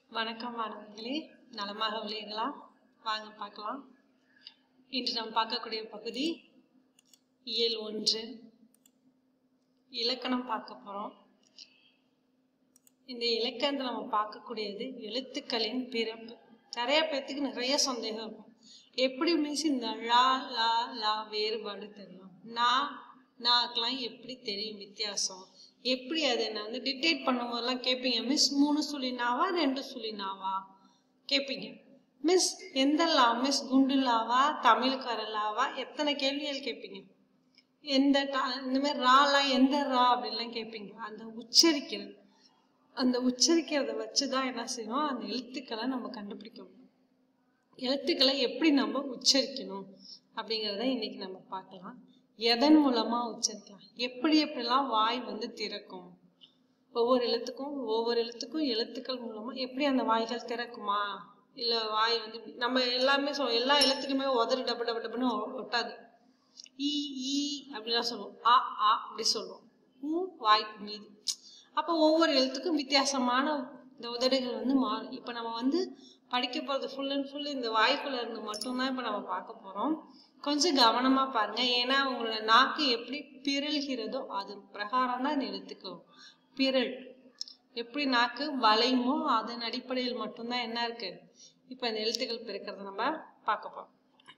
வணக்கம் மாணவர்களே, நலமாக உள்ளீர்களா? வாங்க பார்க்கலாம். இன்று நாம் பார்க்கக்கூடிய பகுதி இயல் 1 இலக்கணம் பார்க்க போறோம். இந்த இலக்கணத்தில் நம்ம பார்க்கக்கூடியது எழுத்துக்களின் பிறப்பு. நிறைய பேர்த்துக்கு நிறைய சந்தேகம் இருக்கும். எப்படி மீன்ஸ் இந்த லா லா லா வேறுபாடு தெரியும், நாக்கெல்லாம் எப்படி தெரியும் வித்தியாசம், எப்படி அதை நான் வந்து டிக்டேட் பண்ணும்போதெல்லாம் கேட்பீங்க. மிஸ் 3 சுழினாவா 2 சுழினாவா கேட்பீங்க. மிஸ் எந்த லா மிஸ், குண்டு லாவா தமிழுக்கார லாவா, எத்தனை கேள்விகள் கேட்பீங்க. இந்த மாதிரி ராலா எந்த ரா அப்படின்லாம் கேட்பீங்க. அந்த உச்சரிக்கிறத வச்சுதான் என்ன செய்யணும், அந்த எழுத்துக்களை நம்ம கண்டுபிடிக்க முடியும். எழுத்துக்களை எப்படி நம்ம உச்சரிக்கணும் அப்படிங்கிறத இன்னைக்கு நம்ம பார்க்கலாம். எதன் மூலமா உச்சரிக்கலாம், எப்படிலாம் வாய் வந்து திறக்கும், ஒவ்வொரு எழுத்துக்கும் எழுத்துக்கள் மூலமா எப்படி அந்த வாய்கள் திறக்குமா, இல்ல வாய் வந்து நம்ம எல்லாமே எல்லா எழுத்துக்குமே உதறு டப்பு டப்பு டப்புன்னு ஒட்டாது. ஈ ஈ அப்படிலாம் சொல்லுவோம், ஆ ஆ அப்படி சொல்லுவோம். வாய்க்கு மீது. அப்போ ஒவ்வொரு எழுத்துக்கும் வித்தியாசமான இந்த உதடுகள் வந்து மாறும். இப்ப நம்ம வந்து படிக்க போறது ஃபுல் அண்ட் ஃபுல் இந்த வாய்க்குள்ள இருந்து மட்டும்தான் இப்ப நம்ம பார்க்க போறோம். கொஞ்சம் கவனமா பாருங்க. ஏன்னா உங்களோட நாக்கு எப்படி பிறழ்கிறதோ அது பிரகாரம் தான் இந்த எழுத்துக்கள். பிறல் எப்படி நாக்கு வளையுமோ அதன் அடிப்படையில் மட்டும்தான் என்ன இருக்கு இப்ப இந்த எழுத்துக்கள் பிறக்கிறத நம்ம பார்க்க போறோம்.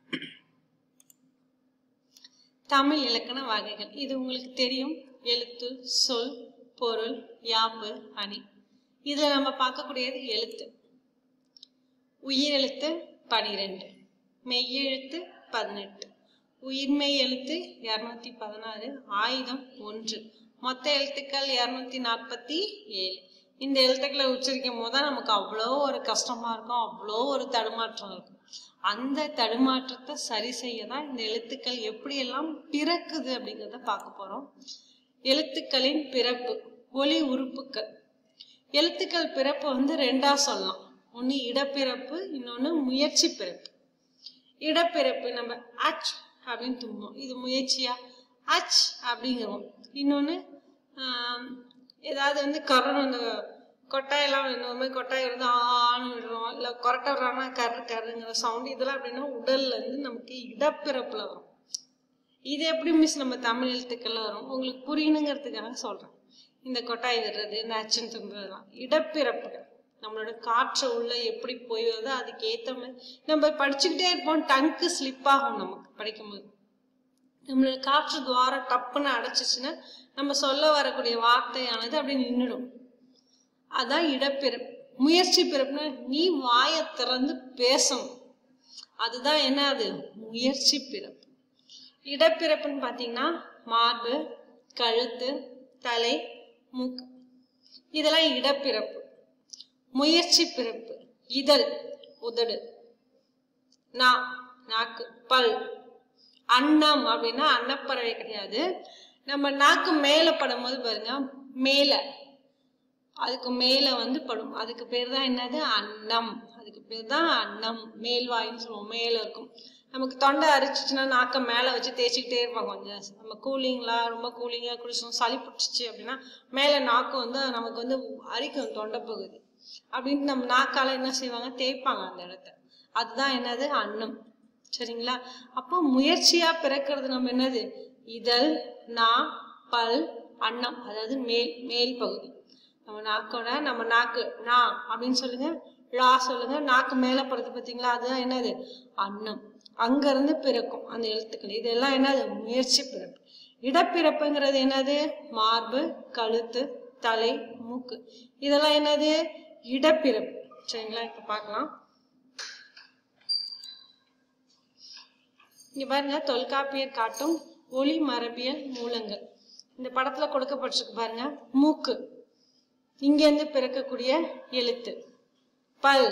தமிழ் இலக்கண வகைகள் இது உங்களுக்கு தெரியும். எழுத்து, சொல், பொருள், யாப்பு, அணி. இதுல நம்ம பார்க்கக்கூடியது எழுத்து. உயிரெழுத்து 12, மெய்யெழுத்து 18, உயிர்மெய் எழுத்து 216, ஆயுதம் 1, மொத்த எழுத்துக்கள் 247. இந்த எழுத்துக்களை உச்சரிக்கும் போதுதான் நமக்கு அவ்வளோ ஒரு கஷ்டமா இருக்கும், அவ்வளோ ஒரு தடுமாற்றம் இருக்கும். அந்த தடுமாற்றத்தை சரி செய்யதான் இந்த எழுத்துக்கள் எப்படியெல்லாம் பிறக்குது அப்படிங்கிறத பார்க்க போறோம். எழுத்துக்களின் பிறப்பு, ஒலி உறுப்புகள். எழுத்துக்கள் பிறப்பு வந்து 2ஆ சொல்லலாம். ஒன்னு இடப்பிறப்பு, இன்னொன்னு முயற்சி பிறப்பு. இடப்பிறப்பு நம்ம அச் அப்படின்னு தும்போம், இது முயற்சியா அச் அப்படிங்கிறோம். இன்னொன்னு ஏதாவது வந்து கரணும், இந்த கொட்டாயெல்லாம் இந்த கொட்டாய் வந்து ஆன்னு விடுறோம், இல்ல கொரட்டை விடுறாங்கன்னா கருங்கிற சவுண்ட், இதெல்லாம் அப்படின்னா உடல்ல இருந்து நமக்கு இடப்பிறப்புல வரும். இது எப்படி மிஸ் நம்ம தமிழ் எழுத்துக்கள்ல வரும், உங்களுக்கு புரியணுங்கிறதுக்காக சொல்றேன். இந்த கொட்டாய் விடுறது, இந்த அச்சுன்னு தும்புறதுலாம் இடப்பிறப்புகள். நம்மளோட காற்று உள்ள எப்படி போய் வருதோ அதுக்கு ஏத்த மாதிரி நம்ம படிச்சுக்கிட்டே இருப்போம். டங்கு ஸ்லிப் ஆகும் நமக்கு படிக்கும்போது. நம்மளோட காற்று துவாரம் டப்புன்னு அடைச்சிச்சுன்னா நம்ம சொல்ல வரக்கூடிய வார்த்தையானது அப்படி நின்றுடும். அதான் இடப்பிறப்பு. முயற்சி பிறப்புனா நீ வாயை திறந்து பேசணும், அதுதான் என்ன, அது முயற்சி பிறப்பு. இடப்பிறப்புன்னு பாத்தீங்கன்னா மார்பு, கழுத்து, தலை, மூக்கு, இதெல்லாம் இடப்பிறப்பு. முயற்சி பிறப்பு இதழ், உதடு, நாக்கு, பல். அன்னம் அப்படின்னா அன்னப்பறவை கிடையாது. நம்ம நாக்கு மேல படும் போது பாருங்க, மேல அதுக்கு மேல வந்து படும், அதுக்கு பேர் தான் என்னது, அன்னம். அதுக்கு பேர் தான் அன்னம். மேல்வாயின்னு சொல்லுவோம், மேல இருக்கும். நமக்கு தொண்டை அரிச்சிச்சுன்னா நாக்க மேல வச்சு தேய்ச்சிக்கிட்டே இருப்பாங்க. கொஞ்சம் நம்ம ரொம்ப கூலிங்கா குடிச்சோம், சளி பிடிச்சிச்சு அப்படின்னா மேல நாக்கு வந்து நமக்கு வந்து அரிக்கும், தொண்டை பகுதி அப்படின்னு நம்ம நாக்கால என்ன செய்வாங்க, தேய்ப்பாங்க அந்த இடத்த. அதுதான் என்னது, அன்னம். சரிங்களா? அப்போ முயற்சியா பிறக்கிறது நம்ம என்னது, இதழ், பல், அன்னம், அதாவது மேல் பகுதி. நம்ம நாக்கு நா அப்படின்னு சொல்லுங்க, லா சொல்லுங்க, நாக்கு மேல போறது பார்த்தீங்களா, அதுதான் என்னது, அன்னம். அங்க இருந்து பிறக்கும் அந்த எழுத்துக்கள். இதெல்லாம் என்னது, முயற்சி பிறப்பு. இடப்பிறப்புங்கிறது என்னது, மார்பு, கழுத்து, தலை, மூக்கு, இதெல்லாம் என்னது, இடப்பிறப்பு. சரிங்களா? இப்ப பார்க்கலாம். இங்க பாருங்க, தொல்காப்பியர் காட்டும் ஒளி மரபியல் மூலங்கள். இந்த படத்துல கொடுக்கப்பட்டிருக்கு பாருங்க. மூக்கு, இங்க இருந்து பிறக்கக்கூடிய எழுத்து. பல்,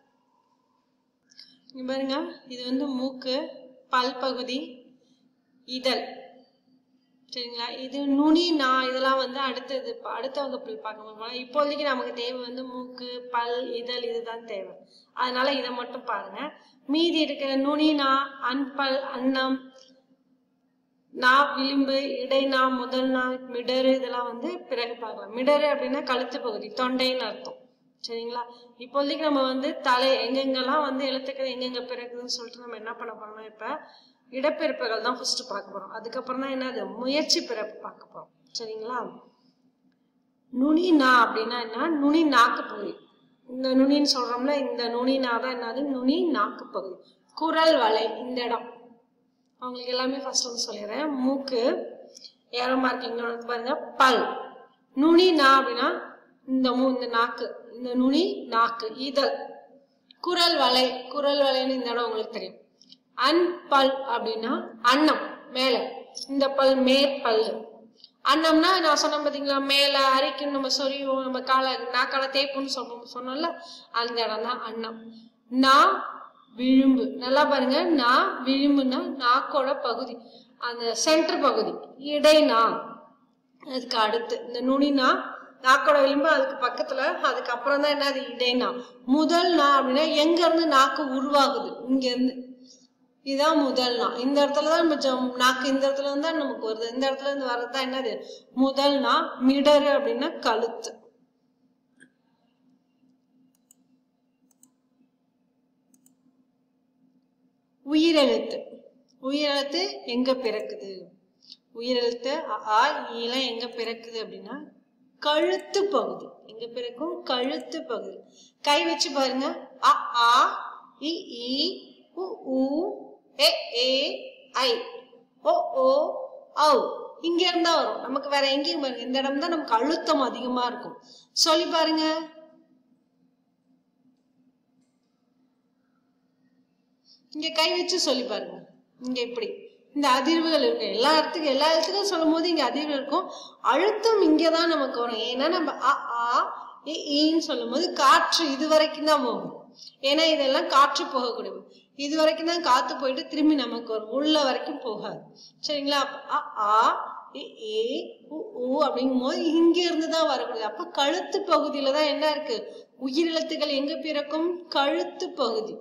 இங்க பாருங்க, இது வந்து மூக்கு, பல் பகுதி, இதழ். சரிங்களா? இது நுனி, இதெல்லாம் வந்து அடுத்த வகுப்பில் பார்க்க போறோம். இப்போதைக்கு நமக்கு தேவை வந்து மூக்கு, பல், இதழ், இதுதான் தேவை. அதனால இதை மட்டும் பாருங்க. மீதி இருக்கிற நுனி, அன்பல், அன்னம், விளிம்பு, இடைநா, முதல் நா, மிடரு, இதெல்லாம் வந்து பிறகு பார்க்கலாம். மிடரு அப்படின்னா கழுத்து பகுதி, தொண்டைன்னு அர்த்தம். சரிங்களா? இப்போதைக்கு நம்ம வந்து எங்கெங்கெல்லாம் வந்து எழுத்துக்கள் எங்கெங்க பிறக்குதுன்னு சொல்லிட்டு நம்ம என்ன பண்ண போறோம்னா, இப்ப இடப்பெயர்ப்புகள் தான் ஃபர்ஸ்ட் பார்க்க போறோம். அதுக்கப்புறம் தான் என்னது முயற்சி பிறப்பு பார்க்க போறோம். சரிங்களா? நுனி நா அப்படின்னா என்ன? நுனி நாக்கு பகுதி. இந்த நுனின்னு சொல்றோம்ல, இந்த நுனி நா தான் என்னது? நுனி நாக்கு பகுதி. குரல் வளை இந்த இடம். அவங்களுக்கு எல்லாமே ஃபர்ஸ்ட் வந்து சொல்லிடுறேன். மூக்கு, ஏரோ மார்க்கிங் பாருங்க, பல். நுனி நா அப்படின்னா இந்த நாக்கு, இந்த நுனி நாக்கு, இதழ். குரல் வளைன்னு இந்த இடம் உங்களுக்கு தெரியும். அன்பல் அப்படின்னா அன்னம், மேல. இந்த பல் மேற்பல். அன்னம்னா நான் சொன்ன பாத்தீங்களா, மேல அரைக்கும், நம்ம சொரியும், நம்ம நாக்கால தேப்புன்னு சொன்னோம்ல, அந்த இடம் தான் அன்னம். நா விளிம்பு. நல்லா பாருங்க, நா விளிம்புன்னா நாக்கோட பகுதி, அந்த சென்டர் பகுதி. இடைநா அதுக்கு அடுத்து. இந்த நுனினா நாக்கோட விளிம்பு, அதுக்கு பக்கத்துல, அதுக்கப்புறம் தான் என்னது இடைநா. முதல் நா அப்படின்னா எங்க இருந்து நாக்கு உருவாகுது, இங்க இருந்து. இதுதான் முதல் நா. இந்த இடத்துலதான் நம்ம நாக்கு, இந்த இடத்துல இருந்து தான் நமக்கு வருது. இந்த இடத்துல இருந்து வர்றதுதான் என்னது முதல் நா. மிடரு அப்படின்னா கழுத்து. உயிரெழுத்து எங்க பிறக்குது? உயிரெழுத்து அ ஈலாம் எங்க பிறக்குது அப்படின்னா கழுத்து பகுதி. எங்க பிறக்கும்? கழுத்து பகுதி. கை வச்சு பாருங்க. அ ஆ இ ஈ உ ஊ ஏ ஏ ஐ ஓ ஓ ஔ. இங்க இருந்தா வரும், நமக்கு வேற எங்கேயும் பாருங்க. இந்த இடம் தான் நமக்கு அழுத்தம் அதிகமா இருக்கும். சொல்லி பாருங்க. இங்க கை வச்சு சொல்லி பாருங்க. இங்க இப்படி இந்த அதிர்வுகள் இருக்கு. எல்லா இடத்துக்கும் சொல்லும் போது இங்க அதிர்வு இருக்கும். அழுத்தம் இங்கதான் நமக்கு வரும். ஏன்னா நம்ம அ ஆ ஈன்னு சொல்லும் போது காற்று இது வரைக்கும் தான் போகும். ஏன்னா இதெல்லாம் காற்று போகக்கூடியது. இது வரைக்கும் தான் காத்து போயிட்டு திரும்பி நமக்கு வரும், உள்ள வரைக்கும் போகாது. சரிங்களா? அ ஆ ஏ உ அப்படிங்கும் போது இங்க இருந்துதான் வரக்கூடியது. அப்ப கழுத்து பகுதியில தான் என்ன இருக்கு? உயிரெழுத்துக்கள் எங்க பிறக்கும்? கழுத்து பகுதி.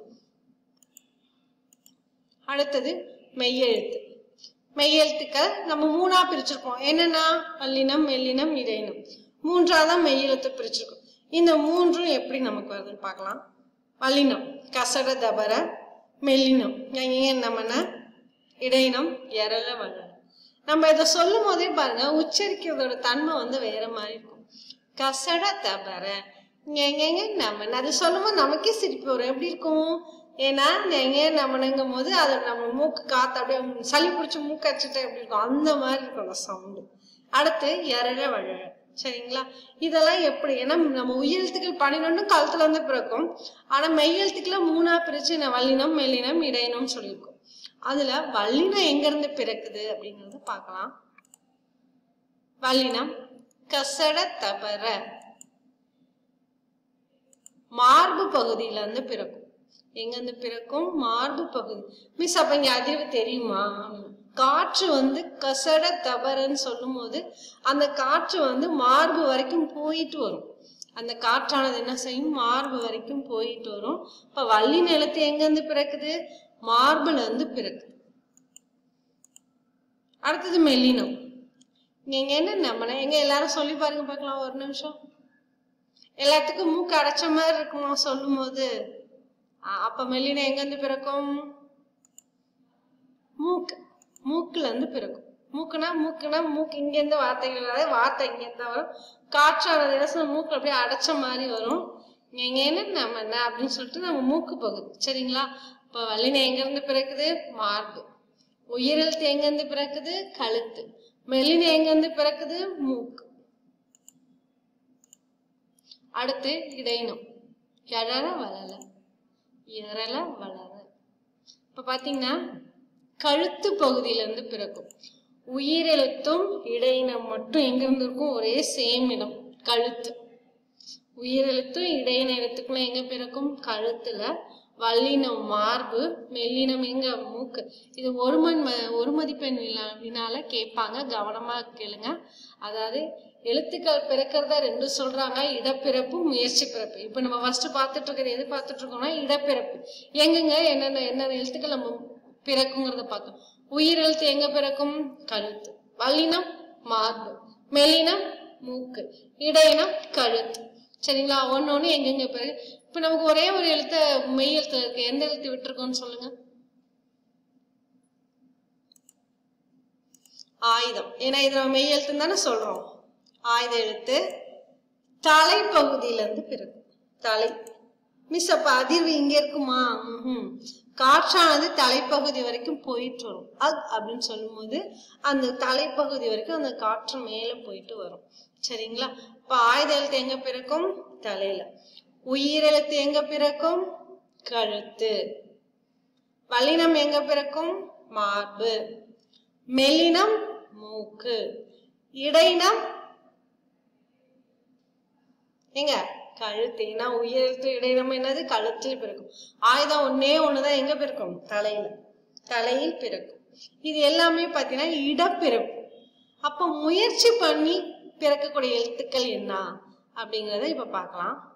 அடுத்தது மெய்யெழுத்து. மெய்யெழுத்துக்கள் நம்ம மூணா பிரிச்சிருக்கோம். என்னன்னா வல்லினம், மெல்லினம், இடையினம். மூன்றாதான் மெய்யெழுத்து பிரிச்சிருக்கோம். இந்த மூன்றும் எப்படி நமக்கு வருதுன்னு பார்க்கலாம். வல்லினம் கசட தபர, மெல்லினம் நமன, இடையினம் எரல வளர. நம்ம இதை சொல்லும் போதே பாருங்க, உச்சரிக்கிறதோட தன்மை வந்து வேற மாதிரி இருக்கும். கசட தபர நமன், அது சொல்லும் போது நமக்கே சிரிப்பு வரும். எப்படி இருக்கும்? ஏன்னா நமனுங்கும் போது அது நம்ம மூக்கு காத்து அப்படியே சளி பிடிச்சி மூக்கு அடிச்சுட்டா எப்படி இருக்கும், அந்த மாதிரி இருக்கும் அந்த சவுண்டு. அடுத்து எரல வளர. சரிங்களா? இதெல்லாம் எப்படி? ஏன்னா நம்ம உயிரெழுத்துக்கள் 12 கழுத்துல இருந்து பிறக்கும். ஆனா மெய்யெழுத்துக்களை மூணா பிரிச்சு வல்லினம், மெல்லினம், இடையினம் சொல்லியிருக்கோம். அதுல வல்லினம் எங்க இருந்து பிறக்குது அப்படிங்கறத பார்க்கலாம். வல்லினம் கசட தபர, மார்பு பகுதியில இருந்து பிறக்கும். எங்க இருந்து பிறக்கும்? மார்பு பகுதி. மிஸ் அப்ப இங்க அதிர்வு தெரியுமா? காற்று வந்து கசட தபரன்னு சொல்லும் போது அந்த காற்று வந்து மார்பு வரைக்கும் போயிட்டு வரும். அந்த காற்றானது என்ன செய்யும்? மார்பு வரைக்கும் போயிட்டு வரும். இப்ப வல்லின எழுத்து எங்க இருந்து பிறக்குது? மார்புல இருந்து பிறக்குது. அடுத்தது மெல்லினம். இங்க என்ன நம்மன எங்க எல்லாரும் சொல்லி பாருங்க பார்க்கலாம், ஒரு நிமிஷம். எல்லாத்துக்கும் மூக்கு அடைச்ச மாதிரி இருக்குமா சொல்லும் போது? அப்ப மெல்லினம் எங்க இருந்து பிறக்கும்? மூக்குல இருந்து பிறக்கும். மூக்கு இங்க இருந்து வார்த்தைகள் வராது, வார்த்தை இங்க இருந்து வரும். காற்றானது என்ன மூக்குல அப்படியே அடைச்ச மாதிரி வரும். இங்க என்ன நம்ம என்ன அப்படின்னு சொல்லிட்டு நம்ம மூக்கு பகுதி. சரிங்களா? இப்ப வல்லினம் எங்க இருந்து பிறக்குது? மார்பு. உயிரெழுத்து எங்க இருந்து பிறக்குது? கழுத்து. மெல்லினம் எங்க இருந்து பிறக்குது? மூக்கு. அடுத்து இடையினம் எழல வளல, எரல வளர. இப்ப பாத்தீங்கன்னா கழுத்து பகுதியில இருந்து பிறக்கும். உயிரெழுத்தும் இடையினம் மட்டும் எங்க இருந்து இருக்கும்? ஒரே சேம் இடம், கழுத்து. உயிரெழுத்தும் இடையின எழுத்துக்களும் எங்க பிறக்கும்? கழுத்துல. வல்லினம் மார்பு, மெல்லினம் எங்க? மூக்கு. இது ஒரு மதிப்பெண் வினால கேட்பாங்க, கவனமா கேளுங்க. அதாவது எழுத்துக்கள் பிறக்கிறதா ரெண்டு சொல்றாங்க, இடப்பிறப்பு, முயற்சி பிறப்பு. இப்ப நம்ம ஃபர்ஸ்ட் பார்த்துட்டு இருக்கிறது எது பார்த்துட்டு இருக்கோம்னா இடப்பிறப்பு. எங்கெங்க என்னென்ன எழுத்துக்கள் நம்ம பிறக்குங்கிறத பார்த்தோம். உயிரெழுத்து எங்க பிறக்கும்? கழுத்து. வல்லினம் மார்பு, மெல்லினம் மூக்கு, இடையினம் கழுத்து. சரிங்களா? ஒன்னு எங்கெங்க பிறகு இப்ப நமக்கு ஒரே ஒரு எழுத்த மெய் எழுத்துல இருக்கு. எந்த எழுத்து விட்டுருக்கோம்னு சொல்லுங்க. ஆயுதம். ஏன்னா இது நம்ம மெய் எழுத்துன்னு தானே சொல்றோம். ஆயுத எழுத்து தலைப்பகுதியில இருந்து பிறகு தலை. மிஸ் அப்ப அதிர்வு இங்க இருக்குமா? காற்றானது தலைப்பகுதி வரைக்கும் போயிட்டு வரும். அப்படின்னு சொல்லும் போது அந்த தலைப்பகுதி வரைக்கும் அந்த காற்று மேல போயிட்டு வரும். சரிங்களா? இப்ப ஆயுத எழுத்து எங்க பிறக்கும்? தலையில. உயிரெழுத்து எங்க பிறக்கும்? கழுத்து. வல்லினம் எங்க பிறக்கும்? மார்பு. மெல்லினம் மூக்கு. இடையினம் எங்க? கழுத்து. ஏன்னா உயிரெழுத்து இடையினம் என்னது? கழுத்தில் பிறக்கும். ஆயுதம் ஒண்ணுதான் எங்க பிறக்கும்? தலையில. தலையில் பிறக்கும். இது எல்லாமே பாத்தீங்கன்னா இடப்பிறப்பு. அப்ப முயற்சி பண்ணி பிறக்கக்கூடிய எழுத்துக்கள் என்ன அப்படிங்கறத இப்ப பார்க்கலாம்.